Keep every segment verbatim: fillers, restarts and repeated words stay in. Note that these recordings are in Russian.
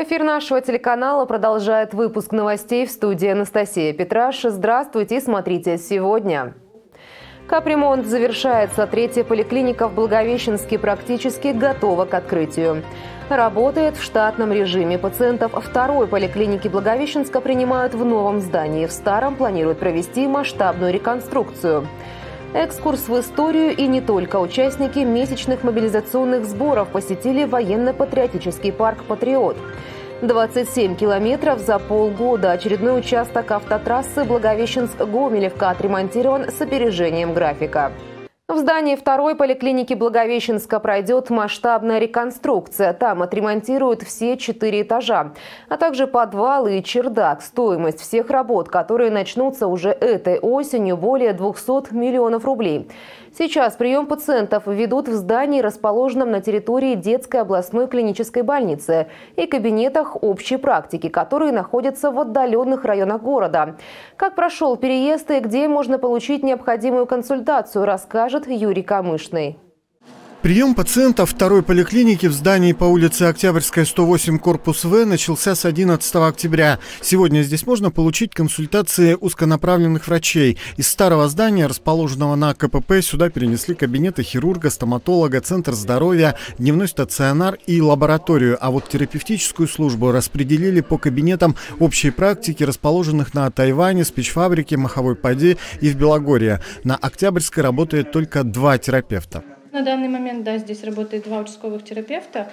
Эфир нашего телеканала продолжает выпуск новостей в студии Анастасия Петраш. Здравствуйте и смотрите сегодня. Капремонт завершается. Третья поликлиника в Благовещенске практически готова к открытию. Работает в штатном режиме. Пациентов второй поликлиники Благовещенска принимают в новом здании. В старом планируют провести масштабную реконструкцию. Экскурс в историю и не только. Участники месячных мобилизационных сборов посетили военно-патриотический парк «Патриот». двадцать семь километров за полгода. Очередной участок автотрассы Благовещенск-Гомелевка отремонтирован с опережением графика. В здании второй поликлиники Благовещенска пройдет масштабная реконструкция. Там отремонтируют все четыре этажа, а также подвалы и чердак. Стоимость всех работ, которые начнутся уже этой осенью, более двухсот миллионов рублей. Сейчас прием пациентов ведут в здании, расположенном на территории детской областной клинической больницы, и кабинетах общей практики, которые находятся в отдаленных районах города. Как прошел переезд и где можно получить необходимую консультацию, расскажет Юрий Камышный. Прием пациентов второй поликлиники в здании по улице Октябрьская, сто восемь, корпус В начался с одиннадцатого октября. Сегодня здесь можно получить консультации узконаправленных врачей. Из старого здания, расположенного на КПП, сюда перенесли кабинеты хирурга, стоматолога, центр здоровья, дневной стационар и лабораторию. А вот терапевтическую службу распределили по кабинетам общей практики, расположенных на Тайване, спичфабрике, Маховой Поде и в Белогорье. На Октябрьской работает только два терапевта. На данный момент, да, здесь работает два участковых терапевта.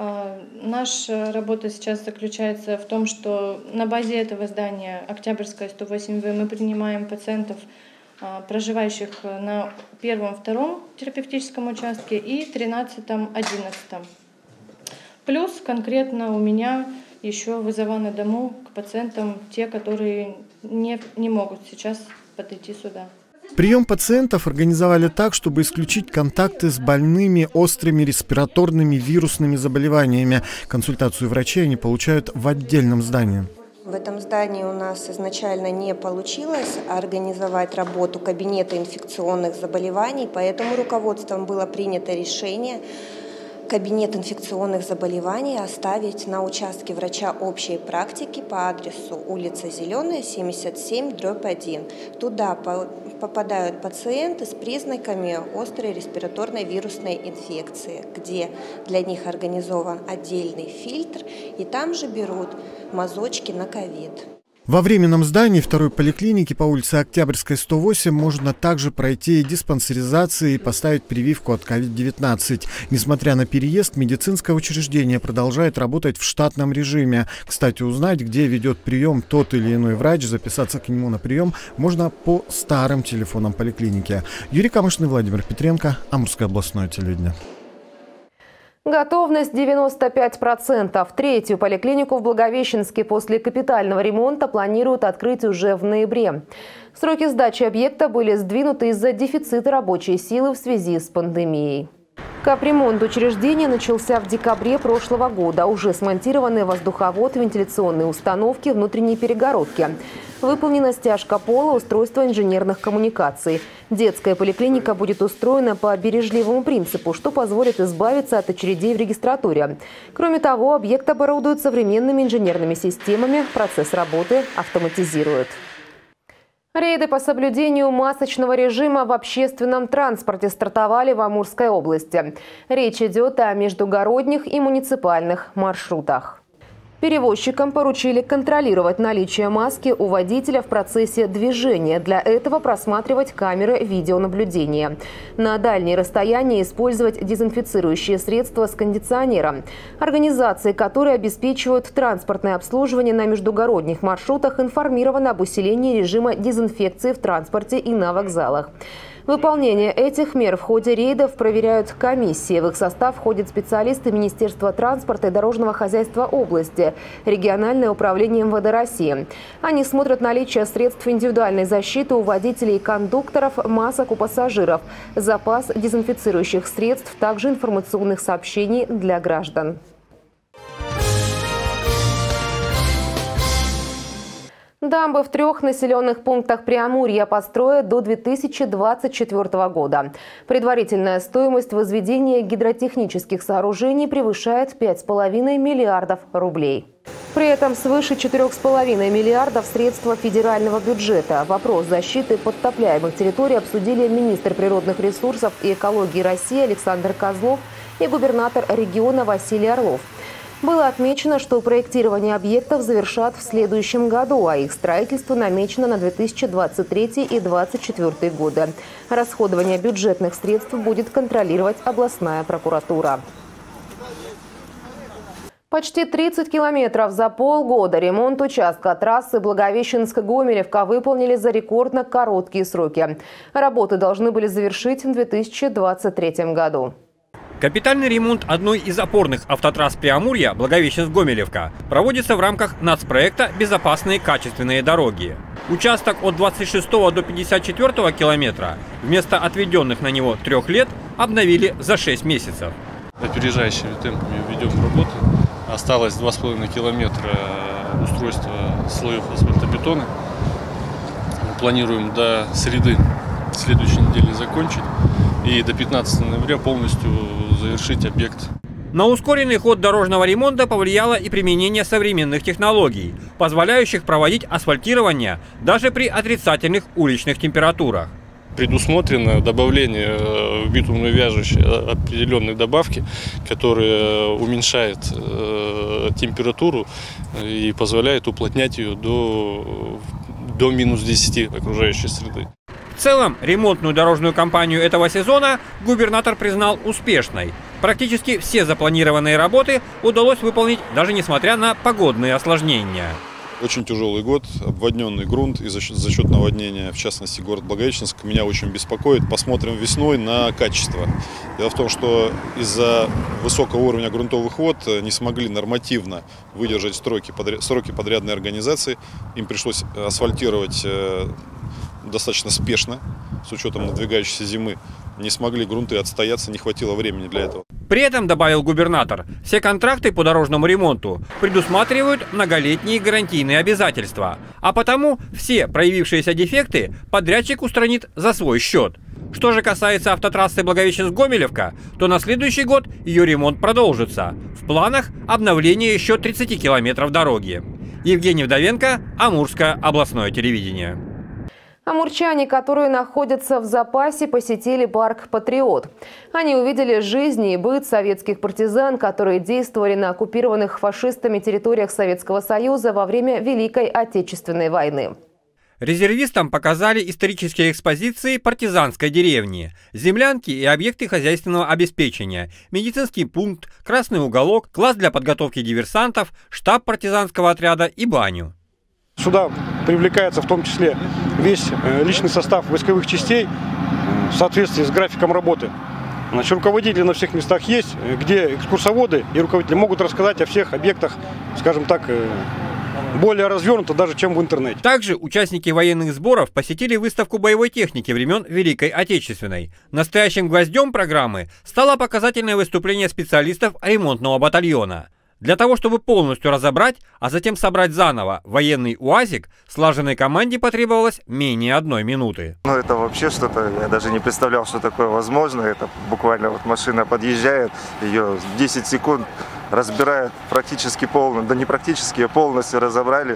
Наша работа сейчас заключается в том, что на базе этого здания Октябрьская, сто восемь В мы принимаем пациентов, проживающих на первом-втором терапевтическом участке и тринадцатом-одиннадцатом. Плюс конкретно у меня еще вызова на дому к пациентам, те, которые не, не могут сейчас подойти сюда. Прием пациентов организовали так, чтобы исключить контакты с больными острыми респираторными вирусными заболеваниями. Консультацию врачей они получают в отдельном здании. В этом здании у нас изначально не получилось организовать работу кабинета инфекционных заболеваний, поэтому руководством было принято решение кабинет инфекционных заболеваний оставить на участке врача общей практики по адресу улица Зеленая, семьдесят семь, дробь один. Туда попадают пациенты с признаками острой респираторной вирусной инфекции, где для них организован отдельный фильтр, и там же берут мазочки на ковид. Во временном здании второй поликлиники по улице Октябрьская, сто восемь можно также пройти диспансеризацию и поставить прививку от ковид девятнадцать. Несмотря на переезд, медицинское учреждение продолжает работать в штатном режиме. Кстати, узнать, где ведет прием тот или иной врач, записаться к нему на прием можно по старым телефонам поликлиники. Юрий Камышный, Владимир Петренко, Амурское областное телевидение. Готовность девяносто пять процентов. Третью поликлинику в Благовещенске после капитального ремонта планируют открыть уже в ноябре. Сроки сдачи объекта были сдвинуты из-за дефицита рабочей силы в связи с пандемией. Капремонт учреждения начался в декабре прошлого года. Уже смонтированы воздуховод, вентиляционные установки, внутренние перегородки. Выполнена стяжка пола, устройство инженерных коммуникаций. Детская поликлиника будет устроена по бережливому принципу, что позволит избавиться от очередей в регистратуре. Кроме того, объект оборудуют современными инженерными системами, процесс работы автоматизируют. Рейды по соблюдению масочного режима в общественном транспорте стартовали в Амурской области. Речь идет о междугородних и муниципальных маршрутах. Перевозчикам поручили контролировать наличие маски у водителя в процессе движения. Для этого просматривать камеры видеонаблюдения. На дальние расстояния использовать дезинфицирующие средства с кондиционером. Организации, которые обеспечивают транспортное обслуживание на междугородних маршрутах, информированы об усилении режима дезинфекции в транспорте и на вокзалах. Выполнение этих мер в ходе рейдов проверяют комиссии. В их состав входят специалисты Министерства транспорта и дорожного хозяйства области, региональное управление эм вэ дэ России. Они смотрят наличие средств индивидуальной защиты у водителей и кондукторов, масок у пассажиров, запас дезинфицирующих средств, также информационных сообщений для граждан. Дамбы в трех населенных пунктах Преамурья построят до две тысячи двадцать четвёртого года. Предварительная стоимость возведения гидротехнических сооружений превышает пять с половиной миллиардов рублей. При этом свыше четырёх с половиной миллиардов средства федерального бюджета. Вопрос защиты подтопляемых территорий обсудили министр природных ресурсов и экологии России Александр Козлов и губернатор региона Василий Орлов. Было отмечено, что проектирование объектов завершат в следующем году, а их строительство намечено на две тысячи двадцать третий и две тысячи двадцать четвёртый годы. Расходование бюджетных средств будет контролировать областная прокуратура. Почти тридцать километров за полгода ремонт участка трассы Благовещенск-Гомелевка выполнили за рекордно короткие сроки. Работы должны были завершить в две тысячи двадцать третьем году. Капитальный ремонт одной из опорных автотрасс Преамурья Благовещенск-Гомелевка проводится в рамках нацпроекта «Безопасные качественные дороги». Участок от двадцать шестого до пятьдесят четвёртого километра вместо отведенных на него трех лет обновили за шесть месяцев. Опережающими темпами ведем работы. Осталось два с половиной километра устройства слоев асфальтобетона. Планируем до среды следующей недели закончить и до пятнадцатого ноября полностью завершить объект. На ускоренный ход дорожного ремонта повлияло и применение современных технологий, позволяющих проводить асфальтирование даже при отрицательных уличных температурах. Предусмотрено добавление в битумную вяжущую определенной добавки, которая уменьшает температуру и позволяет уплотнять ее до, до минус десяти окружающей среды. В целом, ремонтную дорожную кампанию этого сезона губернатор признал успешной. Практически все запланированные работы удалось выполнить, даже несмотря на погодные осложнения. Очень тяжелый год, обводненный грунт и за счет, за счет наводнения, в частности, город Благовещенск, меня очень беспокоит. Посмотрим весной на качество. Дело в том, что из-за высокого уровня грунтовых вод не смогли нормативно выдержать сроки, подряд, сроки подрядной организации. Им пришлось асфальтировать достаточно спешно, с учетом надвигающейся зимы. Не смогли грунты отстояться, не хватило времени для этого. При этом, добавил губернатор, все контракты по дорожному ремонту предусматривают многолетние гарантийные обязательства. А потому все проявившиеся дефекты подрядчик устранит за свой счет. Что же касается автотрассы Благовещенск-Гомелевка, то на следующий год ее ремонт продолжится. В планах обновление еще тридцати километров дороги. Евгений Вдовенко, Амурское областное телевидение. Амурчане, которые находятся в запасе, посетили парк «Патриот». Они увидели жизнь и быт советских партизан, которые действовали на оккупированных фашистами территориях Советского Союза во время Великой Отечественной войны. Резервистам показали исторические экспозиции партизанской деревни, землянки и объекты хозяйственного обеспечения, медицинский пункт, красный уголок, класс для подготовки диверсантов, штаб партизанского отряда и баню. Сюда привлекается в том числе весь личный состав войсковых частей в соответствии с графиком работы. Значит, руководители на всех местах есть, где экскурсоводы и руководители могут рассказать о всех объектах, скажем так, более развернуто даже, чем в интернете. Также участники военных сборов посетили выставку боевой техники времен Великой Отечественной. Настоящим гвоздем программы стало показательное выступление специалистов ремонтного батальона. Для того, чтобы полностью разобрать, а затем собрать заново военный УАЗик, слаженной команде потребовалось менее одной минуты. Ну это вообще что-то, я даже не представлял, что такое возможно. Это буквально вот машина подъезжает, ее десять секунд разбирают практически полностью, да не практически, а полностью разобрали.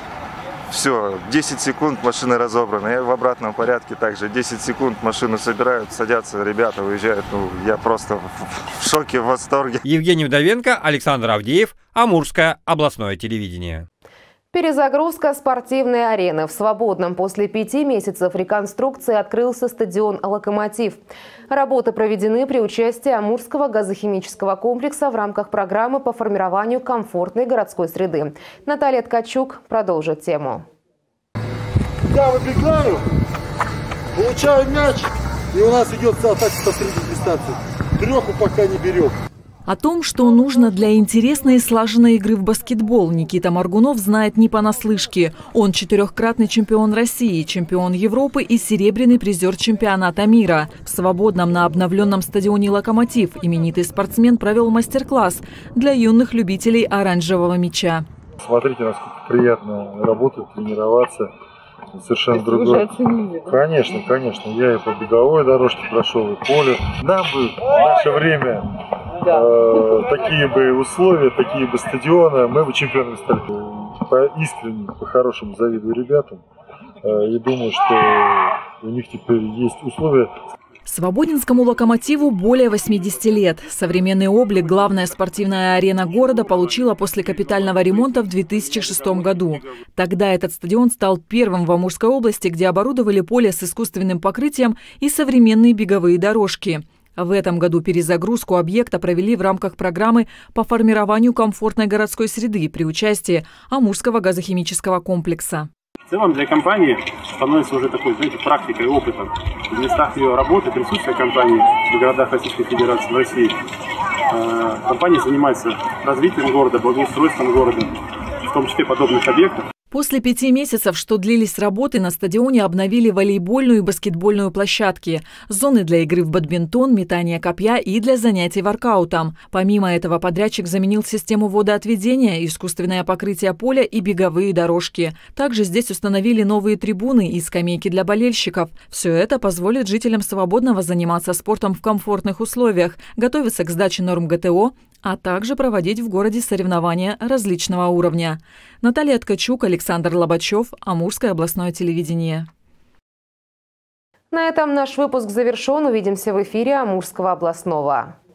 Все, десять секунд машина разобрана. И в обратном порядке также десять секунд машину собирают, садятся ребята, уезжают. Ну, я просто в шоке, в восторге. Евгений Вдовенко, Александр Авдеев, Амурское областное телевидение. Перезагрузка спортивной арены. В Свободном после пяти месяцев реконструкции открылся стадион «Локомотив». Работы проведены при участии Амурского газохимического комплекса в рамках программы по формированию комфортной городской среды. Наталья Ткачук продолжит тему. Я выбегаю, получаю мяч, и у нас идет атака со средней дистанции. Треху пока не берем. О том, что нужно для интересной и слаженной игры в баскетбол, Никита Моргунов знает не понаслышке. Он четырехкратный чемпион России, чемпион Европы и серебряный призер чемпионата мира. В Свободном на обновленном стадионе «Локомотив» именитый спортсмен провел мастер-класс для юных любителей оранжевого мяча. Смотрите, насколько приятно работать, тренироваться. Совершенно другое. Конечно, конечно. Я и по беговой дорожке прошел, и поле. Нам бы в наше время э, такие бы условия, такие бы стадионы, мы бы чемпионами стали. По искренне, по-хорошему завидую ребятам. Э, и думаю, что у них теперь есть условия. Свободинскому «Локомотиву» более восьмидесяти лет. Современный облик главная спортивная арена города получила после капитального ремонта в две тысячи шестом году. Тогда этот стадион стал первым в Амурской области, где оборудовали поле с искусственным покрытием и современные беговые дорожки. В этом году перезагрузку объекта провели в рамках программы по формированию комфортной городской среды при участии Амурского газохимического комплекса. В целом для компании становится уже такой, знаете, практикой, опытом. В местах ее работы, присутствия компании в городах Российской Федерации, в России. Компания занимается развитием города, благоустройством города, в том числе подобных объектов. После пяти месяцев, что длились работы, на стадионе обновили волейбольную и баскетбольную площадки, зоны для игры в бадминтон, метания копья и для занятий воркаутом. Помимо этого, подрядчик заменил систему водоотведения, искусственное покрытие поля и беговые дорожки. Также здесь установили новые трибуны и скамейки для болельщиков. Все это позволит жителям Свободного заниматься спортом в комфортных условиях, готовиться к сдаче норм ГТО, а также проводить в городе соревнования различного уровня. Наталья Ткачук, Александр Лобачев, Амурское областное телевидение. На этом наш выпуск завершен. Увидимся в эфире Амурского областного.